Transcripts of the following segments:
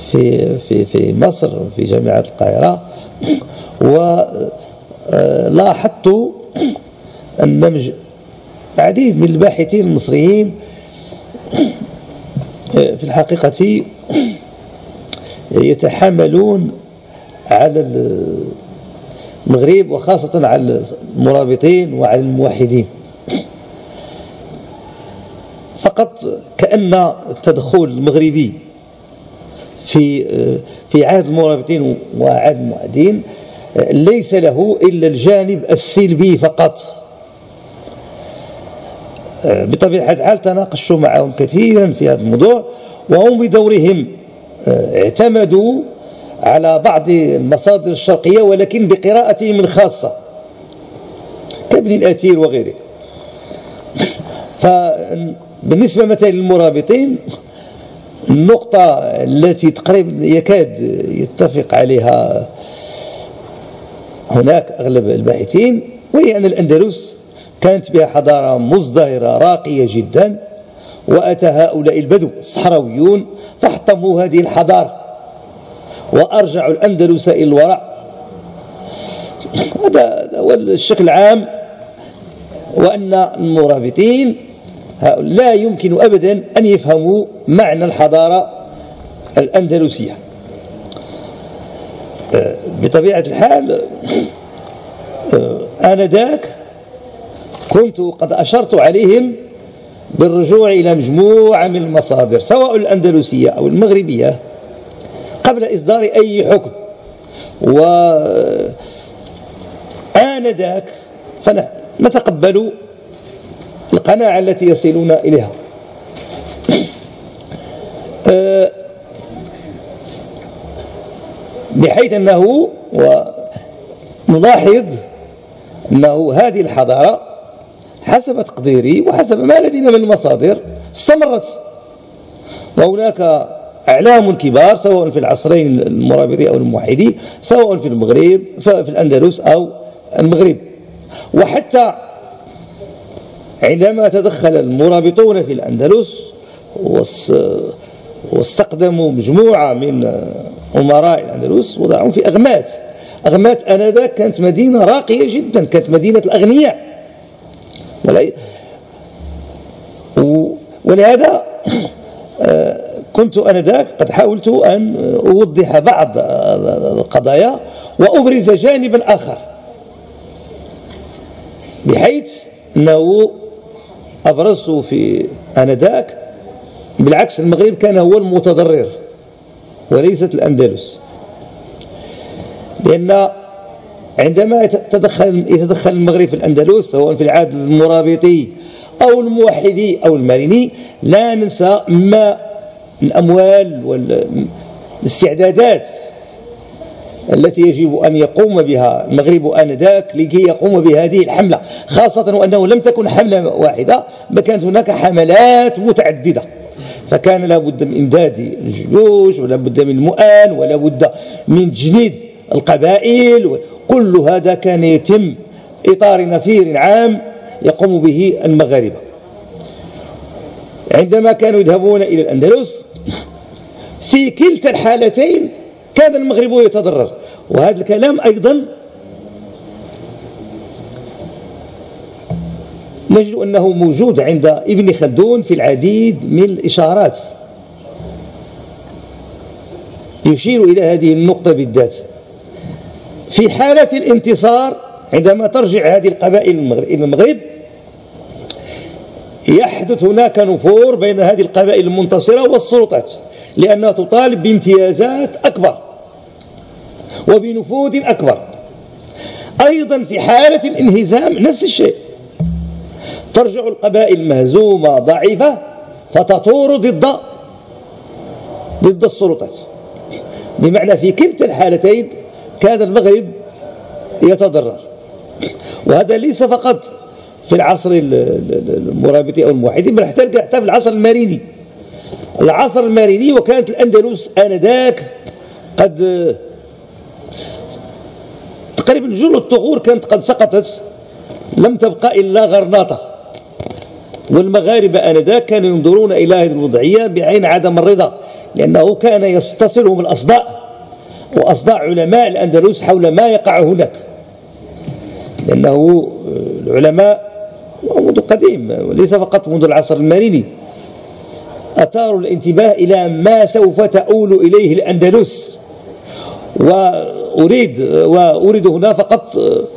في مصر في جامعة القاهرة، ولاحظت أن العديد من الباحثين المصريين في الحقيقة يتحاملون على المغرب وخاصة على المرابطين وعلى الموحدين، فقط كأن التدخل المغربي في عهد المرابطين وعهد الموحدين ليس له إلا الجانب السلبي فقط. بطبيعة الحال تناقشت معهم كثيرا في هذا الموضوع، وهم بدورهم اعتمدوا على بعض المصادر الشرقية ولكن بقراءتهم الخاصة كابن الأثير وغيره. فبالنسبة مثلا للمرابطين، النقطة التي تقريبا يكاد يتفق عليها هناك أغلب الباحثين، وهي أن الأندلس كانت بها حضارة مزدهرة راقية جدا، وأتى هؤلاء البدو الصحراويون فاحطموا هذه الحضارة وأرجعوا الأندلس إلى الوراء. هذا هو الشكل العام، وأن المرابطين لا يمكن أبدا أن يفهموا معنى الحضارة الأندلسية. بطبيعة الحال آنذاك كنت قد أشرت عليهم بالرجوع إلى مجموعة من المصادر سواء الأندلسية أو المغربية قبل إصدار أي حكم، وآنذاك فنتقبل القناعة التي يصلون إليها. بحيث أنه ونلاحظ أنه هذه الحضارة حسب تقديري وحسب ما لدينا من المصادر استمرت، وهناك أعلام كبار سواء في العصرين المرابطي أو الموحدي، سواء في المغرب في الأندلس أو المغرب. وحتى عندما تدخل المرابطون في الأندلس واستقدموا مجموعة من أمراء الأندلس وضعهم في أغمات آنذاك كانت مدينة راقية جدا، كانت مدينة الأغنياء. ولهذا كنت آنذاك قد حاولت أن أوضح بعض القضايا وأبرز جانبا آخر، بحيث أنه أبرزت في آنذاك بالعكس المغرب كان هو المتضرر وليست الأندلس، لأن عندما يتدخل المغرب في الأندلس سواء في العهد المرابطي أو الموحدي أو الماريني، لا ننسى ما الأموال والاستعدادات التي يجب أن يقوم بها المغرب آنذاك لكي يقوم بهذه الحملة، خاصة وأنه لم تكن حملة واحدة بل كانت هناك حملات متعددة، فكان لا بد من إمداد الجيوش ولا بد من المؤان ولا بد من تجنيد القبائل، كل هذا كان يتم إطار نفير عام يقوم به المغاربة. عندما كانوا يذهبون إلى الأندلس في كلتا الحالتين كان المغرب يتضرر، وهذا الكلام أيضا نجد أنه موجود عند ابن خلدون في العديد من الإشارات يشير إلى هذه النقطة بالذات. في حالة الانتصار عندما ترجع هذه القبائل إلى المغرب يحدث هناك نفور بين هذه القبائل المنتصرة والسلطات، لأنها تطالب بامتيازات أكبر وبنفوذ أكبر. أيضا في حالة الانهزام نفس الشيء، ترجع القبائل مهزومة ضعيفة فتثور ضد السلطات، بمعنى في كلتا الحالتين كان المغرب يتضرر. وهذا ليس فقط في العصر المرابطي أو الموحدي بل حتى في العصر الماريني. العصر الماريني وكانت الأندلس آنذاك قد تقريبا جل الثغور كانت قد سقطت، لم تبقى إلا غرناطة، والمغاربة آنذاك كانوا ينظرون إلى هذه الوضعية بعين عدم الرضا، لأنه كان يتصلهم الأصداء وأصداء علماء الأندلس حول ما يقع هناك، لأنه العلماء منذ قديم وليس فقط منذ العصر الماريني أثاروا الانتباه إلى ما سوف تؤول إليه الأندلس. وأريد هنا فقط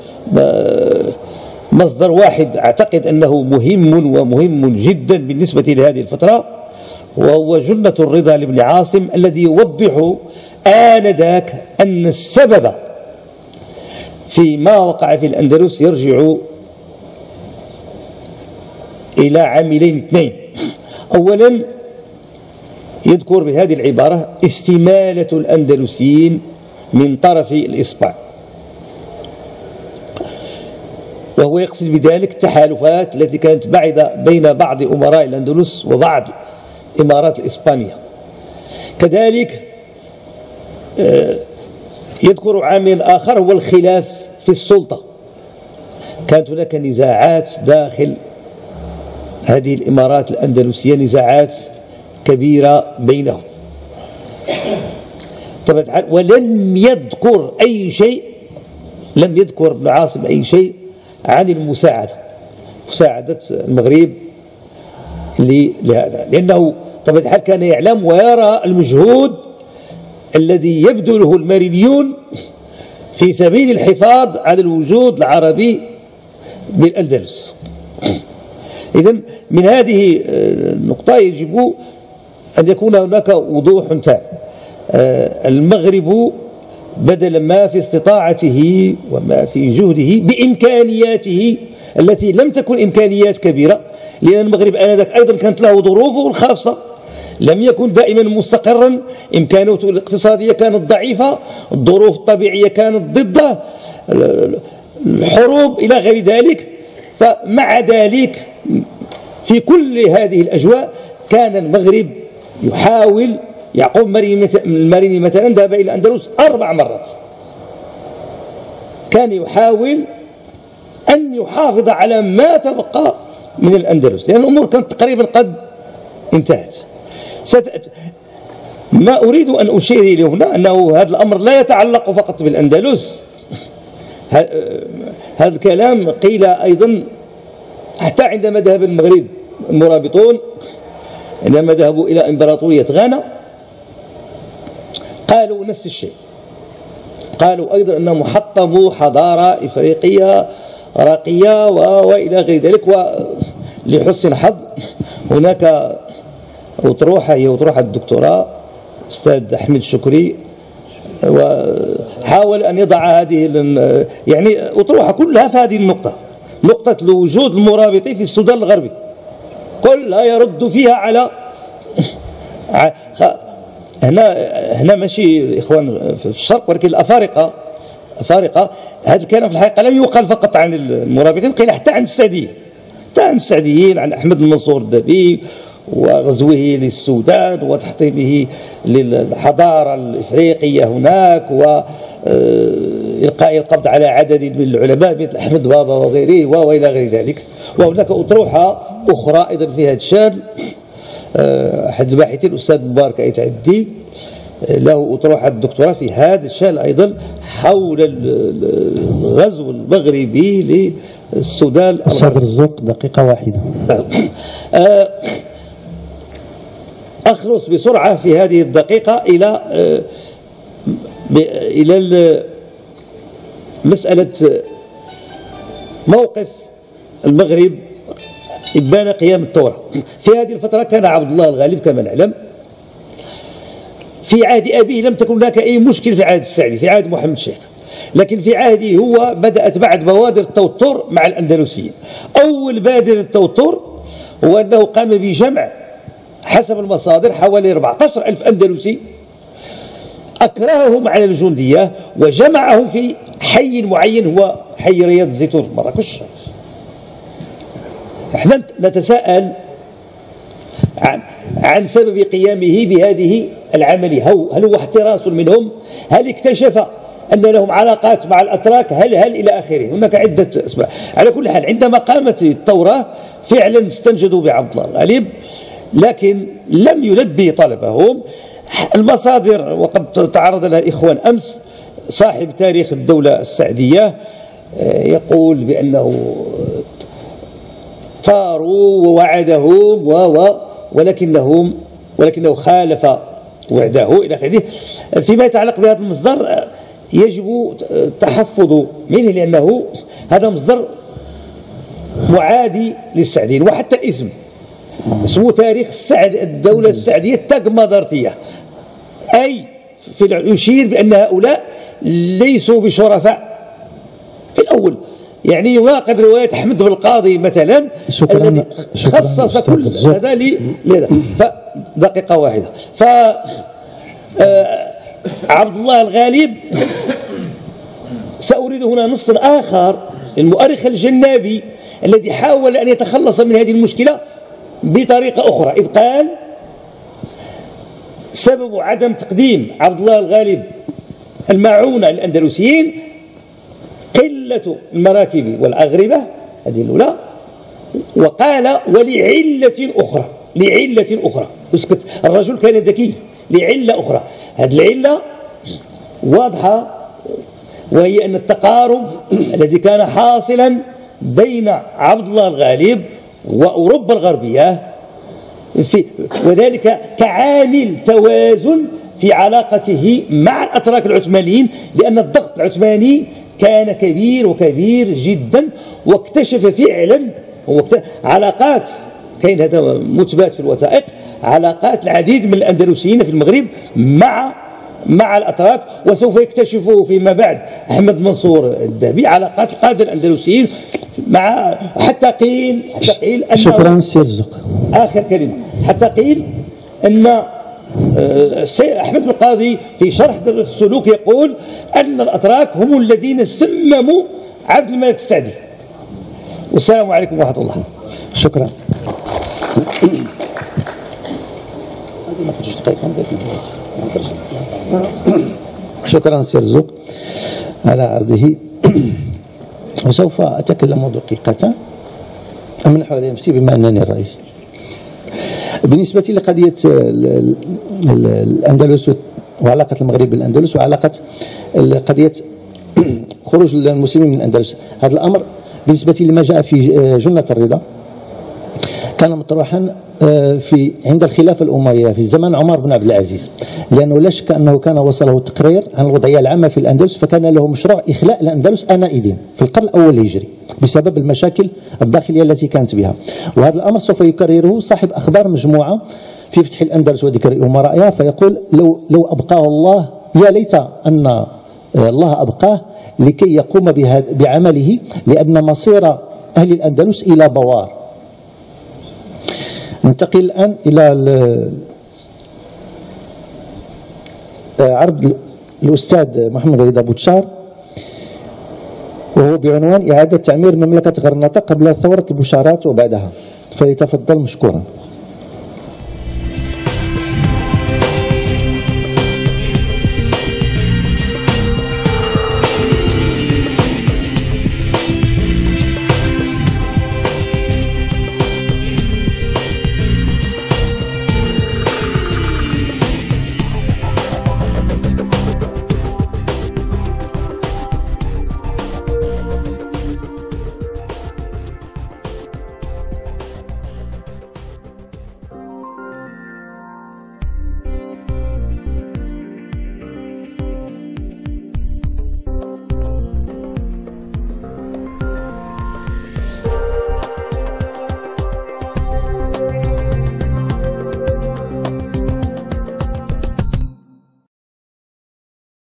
مصدر واحد أعتقد أنه مهم جدا بالنسبة لهذه الفترة، وهو جنة الرضا لابن عاصم الذي يوضح آنذاك أن السبب في ما وقع في الأندلس يرجع إلى عاملين اثنين. أولا يذكر بهذه العبارة استمالة الأندلسيين من طرف الإسبان، وهو يقصد بذلك التحالفات التي كانت بعيدة بين بعض أمراء الأندلس وبعض إمارات الإسبانية. كذلك يذكر عامل آخر هو الخلاف في السلطة. كانت هناك نزاعات داخل هذه الإمارات الأندلسية، نزاعات كبيرة بينهم. ولم يذكر أي شيء، لم يذكر ابن عاصم أي شيء عن مساعدة المغرب لهذا، لأنه طبعا الحال كان يعلم ويرى المجهود الذي يبذله المارينيون في سبيل الحفاظ على الوجود العربي بالأندلس. إذن من هذه النقطة يجب أن يكون هناك وضوح تام. المغرب بدل ما في استطاعته وما في جهده بإمكانياته التي لم تكن إمكانيات كبيرة، لأن المغرب آنذاك أيضا كانت له ظروفه الخاصة، لم يكن دائما مستقرا، إمكاناته الاقتصادية كانت ضعيفة، الظروف الطبيعية كانت ضده، الحروب إلى غير ذلك. فمع ذلك في كل هذه الأجواء كان المغرب يحاول يعقوب الماريني مثلا ذهب إلى الأندلس 4 مرات، كان يحاول أن يحافظ على ما تبقى من الأندلس، لأن الأمور كانت تقريبا قد انتهت. ما أريد أن أشير إليه هنا أنه هذا الأمر لا يتعلق فقط بالأندلس، هذا الكلام قيل أيضا حتى عندما ذهب المغرب المرابطون، عندما ذهبوا إلى إمبراطورية غانا قالوا نفس الشيء، قالوا أيضا أنهم حطموا حضارة إفريقية راقية وإلى غير ذلك. ولحسن الحظ هناك أطروحة، هي أطروحة الدكتوراه أستاذ أحمد شكري، وحاول أن يضع هذه يعني أطروحة كلها في هذه النقطة، نقطة الوجود المرابطي في السودان الغربي، كلها يرد فيها على هنا ماشي إخوان في الشرق، ولكن الأفارقة هذا الكلام في الحقيقة لم يقال فقط عن المرابطين، قيل حتى عن السعديين، عن أحمد المنصور الدبي وغزوه للسودان وتحطيمه للحضارة الإفريقية هناك، وإلقاء القبض على عدد من العلماء مثل أحمد بابا وغيره وإلى غير ذلك. وهناك أطروحة أخرى أيضا في هذا الشأن، أحد الباحثين الأستاذ مبارك أيتع الدين له أطروحة الدكتوراه في هذا الشأن أيضا حول الغزو المغربي للسودان. أستاذ رزوق دقيقة واحدة. أخلص بسرعة في هذه الدقيقة إلى مسألة موقف المغرب إبان قيام الثورة. في هذه الفترة كان عبد الله الغالب كما نعلم، في عهد أبيه لم تكن هناك أي مشكل في عهد السعدي، في عهد محمد الشيخ، لكن في عهده هو بدأت بعد بوادر التوتر مع الأندلسيين. أول بادر التوتر هو أنه قام بجمع حسب المصادر حوالي 14,000 أندلسي، أكرههم على الجندية وجمعهم في حي معين هو حي رياض الزيتون في مراكش. احنا نتساءل عن سبب قيامه بهذه العملية، هل هو احتراس منهم؟ هل اكتشف أن لهم علاقات مع الأتراك؟ هل إلى آخره؟ هناك عدة أسباب. على كل حال عندما قامت الثورة فعلا استنجدوا بعبد الله الغالب، لكن لم يلبي طلبهم. المصادر وقد تعرض لها الإخوان أمس، صاحب تاريخ الدولة السعدية يقول بأنه طاروا ووعدهم ولكنه خالف وعده إلى آخره. فيما يتعلق بهذا المصدر يجب التحفظ منه، لأنه هذا مصدر معادي للسعديين، وحتى الاسم اسمه تاريخ الدولة السعدية التاغمادرتية، أي يشير بأن هؤلاء ليسوا بشرفاء في الأول. يعني يناقض رواية أحمد بن القاضي مثلا الذي خصص كل هذا لهذا. فدقيقة واحدة، عبد الله الغالب سأريد هنا نص آخر للمؤرخ الجنابي الذي حاول أن يتخلص من هذه المشكلة بطريقة أخرى، إذ قال سبب عدم تقديم عبد الله الغالب الماعونة للأندلسيين قلة المراكب والأغربة، هذه الأولى، وقال لعلة أخرى اسكت، الرجل كان ذكي، لعلة أخرى. هذه العلة واضحة، وهي أن التقارب الذي كان حاصلا بين عبد الله الغالب وأوروبا الغربية وذلك كعامل توازن في علاقته مع الأتراك العثمانيين، لأن الضغط العثماني كان كبير جدا، واكتشف فعلا علاقات، كاين هذا مثبت في الوثائق، علاقات العديد من الأندلسيين في المغرب مع الأتراك، وسوف يكتشفوا فيما بعد أحمد منصور الذهبي علاقات القادة الأندلسيين مع حتى قيل أنه شكرا سي الزق. آخر كلمة، حتى قيل أن أحمد بن القاضي في شرح السلوك يقول أن الأتراك هم الذين سمموا عبد الملك السعدي. والسلام عليكم ورحمة الله. شكرا. شكرا سي الزق على عرضه. وسوف أتكلم دقيقة أمنح على نفسي بما أنني الرئيس. بالنسبة لقضية الأندلس وعلاقة المغرب بالأندلس وعلاقة قضية خروج المسلمين من الأندلس، هذا الأمر بالنسبة لما جاء في جنة الرضا كان مطروحا عند الخلافة الأموية في زمن عمر بن عبد العزيز، لأنه لا شك أنه كان وصله تقرير عن الوضعية العامة في الأندلس، فكان له مشروع إخلاء الأندلس آنئذ في القرن الأول الهجري بسبب المشاكل الداخلية التي كانت بها. وهذا الأمر سوف يكرره صاحب أخبار مجموعة في فتح الأندلس وذكر أمرائها، فيقول لو أبقاه الله، يا ليت أن الله أبقاه لكي يقوم بعمله، لأن مصير أهل الأندلس إلى بوار. ننتقل الآن إلى عرض الأستاذ محمد رضا بوتشار، وهو بعنوان إعادة تعمير مملكة غرناطة قبل ثورة البشارات وبعدها، فليتفضل مشكورا.